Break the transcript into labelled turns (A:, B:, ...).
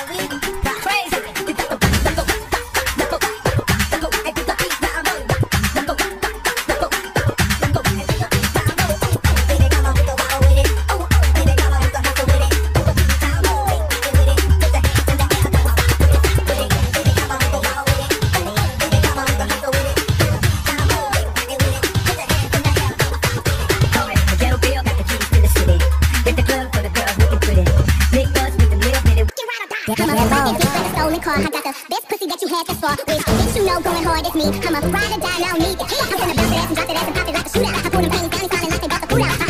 A: I got the best pussy that you had this far. With bitch, you know going hard, it's me. I'm a ride or die, now need the key. I'm finna bounce that ass and drop that ass and pop it like a shootout. I pull them panties down and smiling like they got the food out.